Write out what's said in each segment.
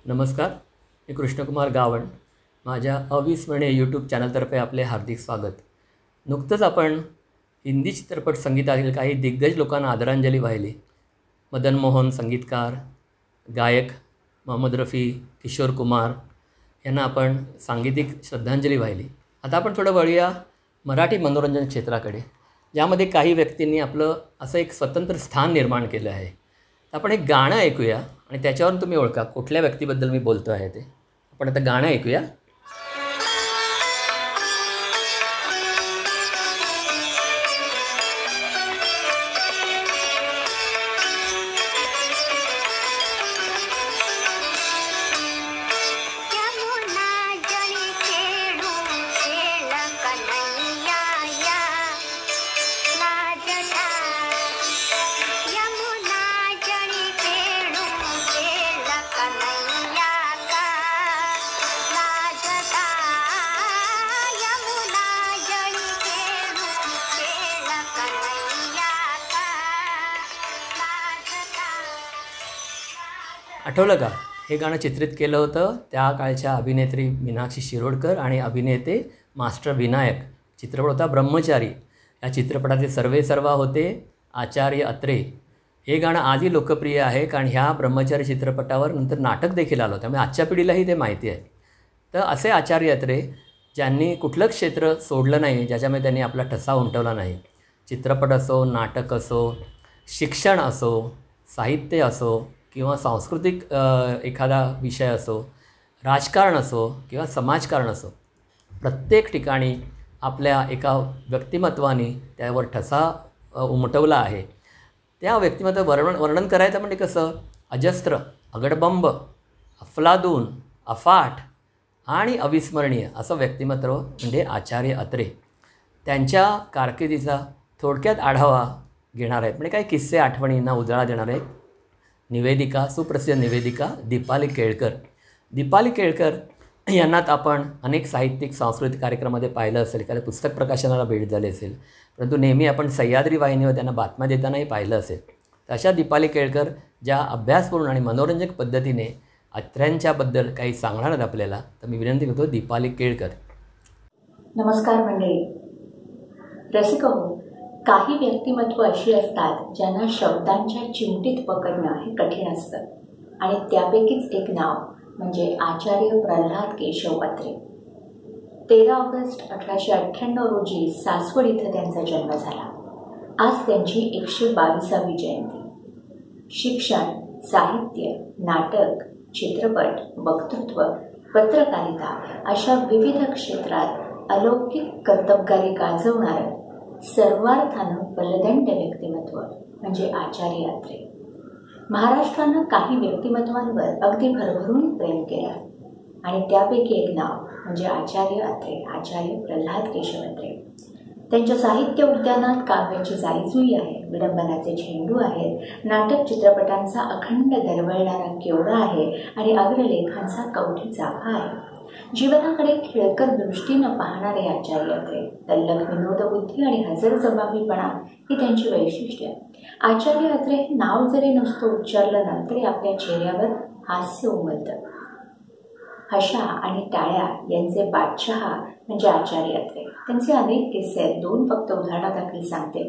नमस्कार, मी कृष्णकुमार गावण. माझ्या अविस्मरणीय यूट्यूब चॅनलतर्फे आपले हार्दिक स्वागत. नुकतंच आपण हिंदी चित्रपट संगीतातील काही दिग्गज लोकांना आदरांजली वाहिली. मदन मोहन संगीतकार, गायक मोहम्मद रफी, किशोर कुमार यांना आपण सांगीतिक श्रद्धांजली वाहिली. आता आपण थोडं वळूया मराठी मनोरंजन क्षेत्राकडे, ज्यामध्ये काही व्यक्तींनी आपलं असं एक स्वतंत्र स्थान निर्माण केलं आहे. आपण एक गाणं ऐकूया आणि त्याच्यावरून तुम्ही ओळखा कुठल्या व्यक्तीबद्दल मी बोलतो आहे ते. आपण आता गाणं ऐकूया. आठवलं का? हे गाणं चित्रित केलं होतं त्या काळच्या अभिनेत्री मीनाक्षी शिरोडकर आणि अभिनेते मास्टर विनायक. चित्रपट होता ब्रह्मचारी. या चित्रपटाचे सर्वेसर्वा होते आचार्य अत्रे. हे गाणं आजही लोकप्रिय आहे, कारण ह्या ब्रह्मचारी चित्रपटावर नंतर नाटक देखील आलं, त्यामुळे आजच्या पिढीलाही ते माहिती आहे. तर असे आचार्य अत्रे ज्यांनी कुठलं क्षेत्र सोडलं नाही ज्याच्यामध्ये त्यांनी आपला ठसा उमटवला नाही. चित्रपट असो, नाटक असो, शिक्षण असो, साहित्य असो किंवा सांस्कृतिक एखादा विषय असो, राजकारण असो किंवा समाजकारण असो, प्रत्येक ठिकाणी आपल्या एका व्यक्तिमत्वाने त्यावर ठसा उमटवला आहे. त्या व्यक्तिमत्व वर्णन करायचं म्हणजे कसं, अजस्त्र, अगडबंब, अफलातून, अफाट आणि अविस्मरणीय असं व्यक्तिमत्व म्हणजे आचार्य अत्रे. त्यांच्या कारकिर्दीचा थोडक्यात आढावा घेणार आहेत, म्हणजे काही किस्से आठवणींना उजाळा देणार आहेत. निवेदिका, सुप्रसिद्ध निवेदिका दीपाली केळकर. दीपाली केळकर यांनाच आपण अनेक साहित्यिक सांस्कृतिक कार्यक्रमामध्ये पाहिलं असेल, एखाद्या पुस्तक प्रकाशनाला भेट झाली असेल, परंतु नेहमी आपण सह्याद्री वाहिनीवर त्यांना बातम्या देतानाही पाहिलं असेल. तर अशा दीपाली केळकर ज्या अभ्यासपूर्ण आणि मनोरंजक पद्धतीने अत्र्यांच्याबद्दल काही सांगणार आहेत आपल्याला, तर मी विनंती करतो दीपाली केळकर. नमस्कार मंडळी. रसिक हो, काही व्यक्तिमत्व अशी असतात ज्यांना शब्दांच्या चिमटीत पकडणं हे कठीण असतं, आणि त्यापैकीच एक नाव म्हणजे आचार्य प्रल्हाद केशव अत्रे. 13 ऑगस्ट 1898 रोजी सासवड इथं त्यांचा जन्म झाला. आज त्यांची 122वी जयंती. शिक्षण, साहित्य, नाटक, चित्रपट, वक्तृत्व, पत्रकारिता अशा विविध क्षेत्रात अलौकिक कर्तबगारी गाजवणारं सर्वार्थानं बलदंड व्यक्तिमत्व म्हणजे आचार्य अत्रे. महाराष्ट्रानं काही व्यक्तिमत्वांवर अगदी भरभरून प्रेम केलं, आणि त्यापैकी एक नाव म्हणजे आचार्य अत्रे, आचार्य प्रल्हाद केशव अत्रे. त्यांच्या साहित्य उद्यानात काव्याची जाईजुई आहे, विडंबनाचे झेंडू आहेत, नाटक चित्रपटांचा अखंड दरवळणारा केवढा आहे आणि अग्रलेखांचा कवठी जाभा आहे. जीवनाकडे खेळकर दृष्टीनं पाहणारे आचार्य अत्रे, तल्लख विनोदबुद्धी आणि हजरजबाबीपणा ही त्यांची वैशिष्ट्य. आचार्य अत्रे हे नाव जरी नुसतं उच्चारलं ना तरी आपल्या चेहऱ्यावर हास्य उमलतं. हशा आणि टाळ्या यांचे बादशहा म्हणजे आचार्य अत्रे. त्यांचे अनेक किस्से आहेत, दोन फक्त उदाहरणादाखल सांगते.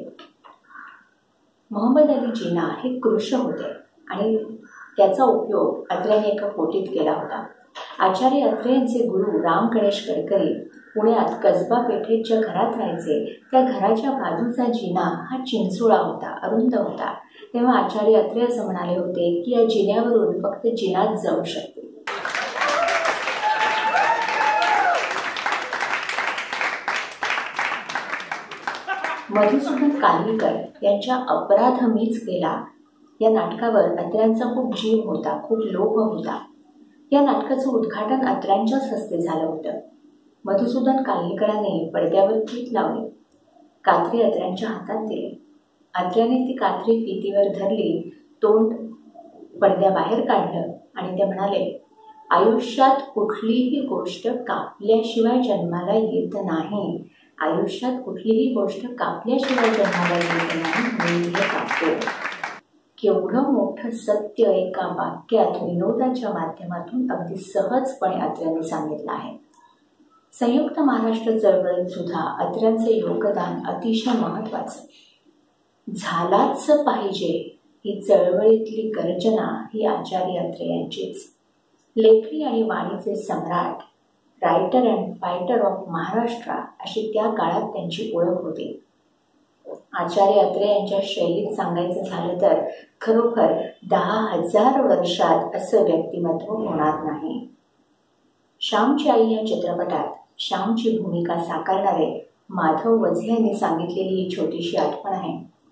मोहम्मद अली जिना हे कृश होते आणि त्याचा उपयोग अत्र्यांनी एका पोटीत केला होता. आचार्य अत्रे यांचे गुरु राम गणेश गडकरी पुण्यात कसबा पेठेत ज्या घरात राहायचे त्या घराच्या बाजूचा जिना हा चिंचोळा होता, अरुंद होता. तेव्हा आचार्य अत्रे असं म्हणाले होते की या जिन्यावरून फक्त जिनाच जाऊ शकते. मधुसूदन काल्विकर यांच्या अपराध मीच केला या नाटकावर अत्र्यांचा खूप जीव होता, खूप लोभ होता. या नाटकाचं उद्घाटन अत्र्यांच्याच हस्ते झालं होतं. मधुसूदन काल्विकरांनी पडद्यावर फीत लावली, कात्री अत्र्यांच्या हातात दिली. अत्र्याने ती कात्री फितीवर धरली, तोंड पडद्याबाहेर काढलं आणि ते म्हणाले, आयुष्यात कुठलीही गोष्ट कापल्याशिवाय जन्माला येत नाही. आयुष्यात कुठलीही गोष्ट कापल्याशिवाय जन्माला येत नाही, मी हे कापतो. केवढं मोठं सत्य एका वाक्यात विनोदाच्या माध्यमातून अगदी सहजपणे अत्र्यांनी सांगितलं आहे. संयुक्त महाराष्ट्र चळवळीत सुद्धा अत्र्यांचे योगदान अतिशय महत्त्वाचं. झालाच पाहिजे ही चळवळीतली गर्जना ही आचार्य अत्रे यांचीच. लेखणी आणि वाणीचे सम्राट, writer and fighter of Maharashtra अशी त्या काळात त्यांची ओळख होती. आचार्य अत्रे यांच्या शैलीत सांगायचं झालं तर खरोखर 10,000 वर्षात असं व्यक्तिमत्व होणार नाही. श्यामची आई या चित्रपटात श्यामची भूमिका साकारणारे माधव वझे यांनी सांगितलेली ही छोटीशी आठवण आहे.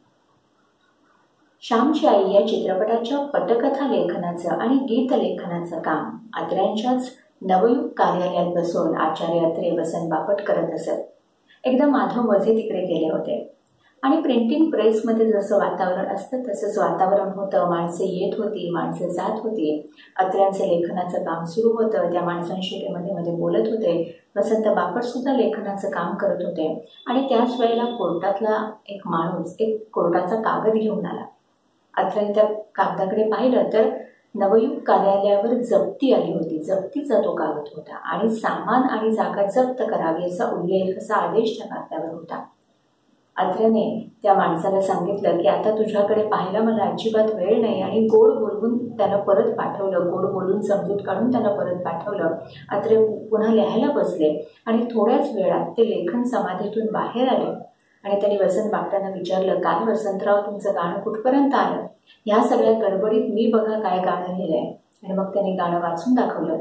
श्यामची आई या चित्रपटाच्या पटकथा लेखनाचं आणि गीत लेखनाचं काम अत्र्यांच्याच नवयुग कार्यालयात बसून आचार्य अत्रे वसंत बापट करत असत. एकदा माधव वझे तिकडे गेले होते आणि प्रिंटिंग प्रेसमध्ये जसं वातावरण असतं तसंच वातावरण होतं. माणसं येत होती, माणसं जात होती. अत्र्यांचं लेखनाचं काम सुरू होतं. त्या माणसांशी ते मध्ये मध्ये बोलत होते. वसंत बापटसुद्धा लेखनाचं काम करत होते आणि त्याच वेळेला कोर्टातला एक माणूस एक कोर्टाचा कागद घेऊन आला. अत्र्यांनी त्या कागदाकडे पाहिलं तर नवयुग कार्यालयावर जप्ती आली होती. जप्तीचा तो कागद होता आणि सामान आणि जागा जप्त करावी असा उल्लेख, असा आदेश त्या कागदावर होता. अत्र्याने त्या माणसाला सांगितलं की आता तुझ्याकडे पाहायला मला अजिबात वेळ नाही आणि गोड बोलवून त्याला परत पाठवलं. गोड बोलून समजूत काढून त्याला परत पाठवलं. अत्रे पुन्हा लिहायला बसले आणि थोड्याच वेळात ते लेखन समाधीतून बाहेर आले आणि त्यांनी वसंत बापटांना विचारलं, काय वसंतराव तुमचं गाणं कुठपर्यंत आलं? ह्या सगळ्या गडबडीत मी बघा काय गाणं लिहिलंय. आणि मग त्यांनी गाणं वाचून दाखवलं.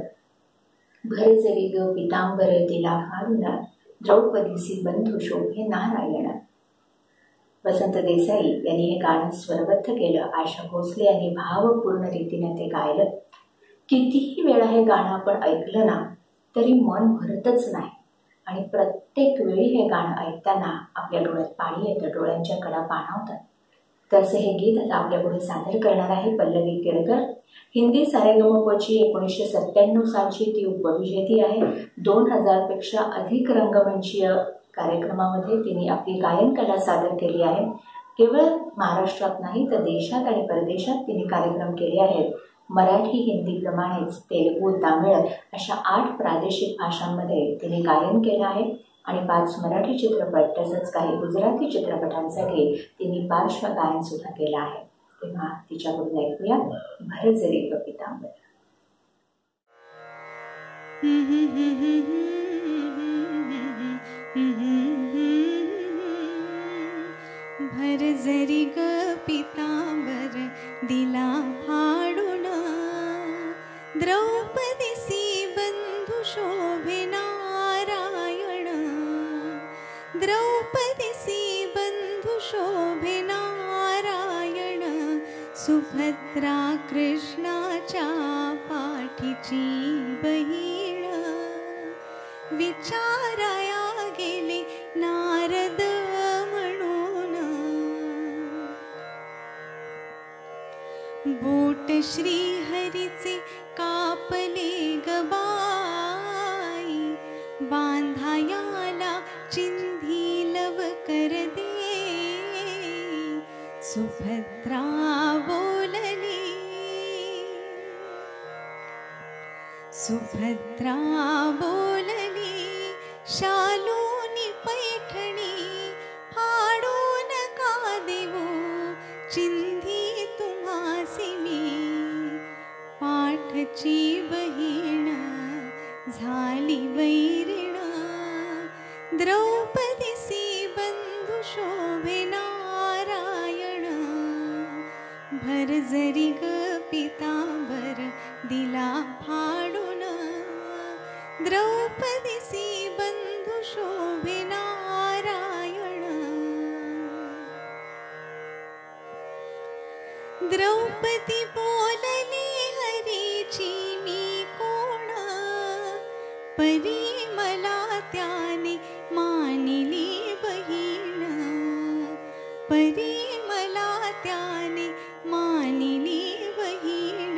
भर जरी ग पितांबर तिला फाडून, द्रौपदीसी बंधू शोभे नारायण. वसंत देसाई यांनी हे गाणं स्वरबद्ध केलं. आशा भोसले यांनी भावपूर्ण रीतीने ते गायलं. कितीही वेळा हे गाणं आपण ऐकलं ना तरी मन भरतच नाही आणि प्रत्येक वेळी हे गाणं ऐकताना आपल्या डोळ्यात पाणी येतं, डोळ्यांच्या कडा पाणावतात. तसे हे गीत आता आपल्यापुढे सादर करणार आहे पल्लवी केळकर. हिंदी सारेगमपची 1997 सालची ती उपविजेती आहे. 2000 पेक्षा अधिक रंगमंचीय कार्यक्रमामध्ये तिने आपली गायन कला सादर केली आहे. केवळ महाराष्ट्रात नाही तर देशात आणि परदेशात तिने कार्यक्रम केले आहेत. मराठी, हिंदीप्रमाणेच तेलुगू, तामिळ अशा 8 प्रादेशिक भाषांमध्ये तिने गायन केलं आहे आणि 5 मराठी चित्रपट तसंच काही गुजराती चित्रपटांसाठी तिने पार्श्वगायन सुद्धा केलं आहे. तेव्हा तिच्याकडून ऐकूया भर जरी ग पितांबर. भर जरी ग पितांबर दिला फाडून, द्रौपदीसी बंधू शोभे नारायण. द्रौपदीसी बंधू शोभे नारायण. सुभद्रा कृष्णाच्या पाठीची बहीण. विचाराया गेले नारद म्हणून, बोट श्रीहरीचे कापले गबाई. बांधायाला चिंधी लवकर दे. सुभद्रा बोलली. सुभद्रा बोलली, शालूनी पैठणी फाडून का देऊ. चिंधी तुम्हासी मी पाठची बहीण झाली वैरीण. द्रौपदीसी बंधू शोभे नारायण. भर जरी ग पितांबर दिला फाडून. द्रौपदीसी बंधू शोभे नारायण. द्रौपदी बोलली हरीची मी कोण. परी मला त्याने मानिली बहीण. परी मला त्याने मानिली बहीण.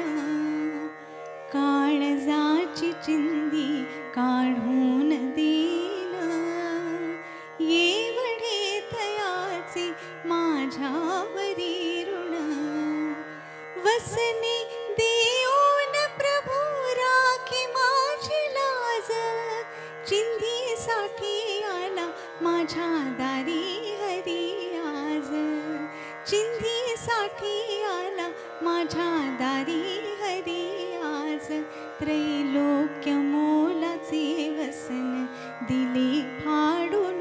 काळजाची चिंधी काढून देन. एवढे तयाचे माझ्यावरी ऋण. माझ्या दारी हरी आज, चिंधीसाठी आला माझ्या दारी हरी आज, त्रैलोक्य मोलाचे वसन दिले फाडून,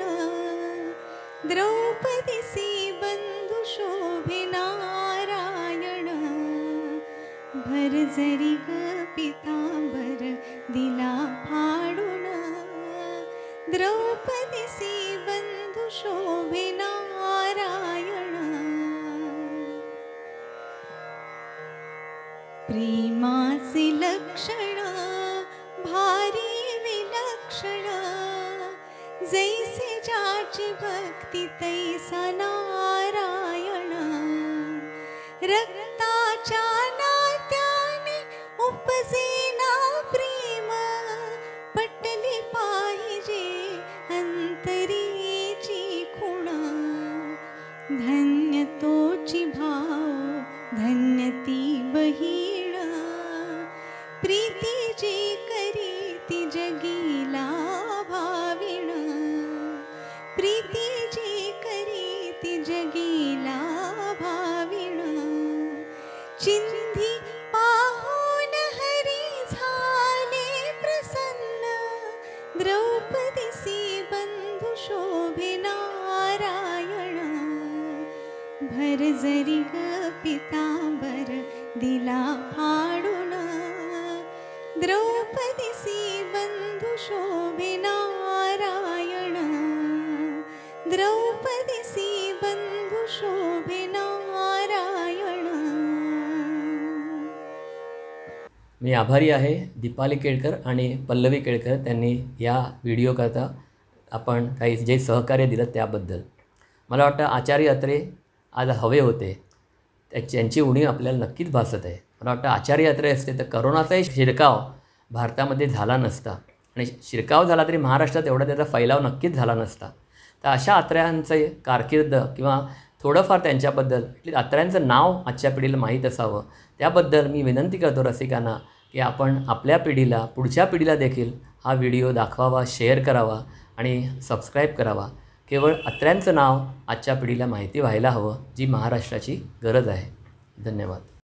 द्रौपदीसी बंधू शोभे नारायण, भर जरी ग पितांबर दिला फाडून, द्रौपदीसी बंधू शोभे नारायण, प्रेमाचे लक्षण भारी विलक्षण, जैसे ज्याची भक्ती तैसा नारायण, रक्ताच्या नात्याने उपजेना प्रेम, पटली पाहिजे अंतरीची खुण, धन्य तोची भाव धन्य ती बहीण, प्रीती जी करी ती जगीला भाविण, प्रीती जी करी ती जगीला भाविण, चिंधी पाहून हरी झाले प्रसन्न, द्रौपदीसी बंधू शोभे नारायण, भर जरी ग पितांबर दिला फाडून, द्रौपदीसी बंधू शोभे नारायण, द्रौपदीसी बंधू शोभे नारायण. मी आभारी आहे दीपाली केळकर आणि पल्लवी केळकर, त्यांनी या व्हिडिओकरता आपण काही जे सहकार्य दिलं त्याबद्दल. मला वाटतं आचार्य अत्रे आज हवे होते, त्यांची उणीव आपल्याला नक्कीच भासत आहे. मला वाटतं आचार्य अत्रे असते तर करोनाचाही शिरकाव भारतामध्ये झाला नसता, आणि शिरकाव झाला तरी महाराष्ट्रात एवढा त्याचा फैलाव नक्कीच झाला नसता. तर अशा अत्र्यांचे कारकीर्द किंवा थोडंफार त्यांच्याबद्दल अत्र्यांचं नाव आजच्या पिढीला माहीत असावं, त्याबद्दल मी विनंती करतो रसिकांना की आपण आपल्या पिढीला, पुढच्या पिढीला देखील हा व्हिडिओ दाखवावा, शेअर करावा आणि सबस्क्राईब करावा. केवळ अत्र्यांचं नाव आजच्या पिढीला माहिती व्हायला हवं, जी महाराष्ट्राची गरज आहे. धन्यवाद.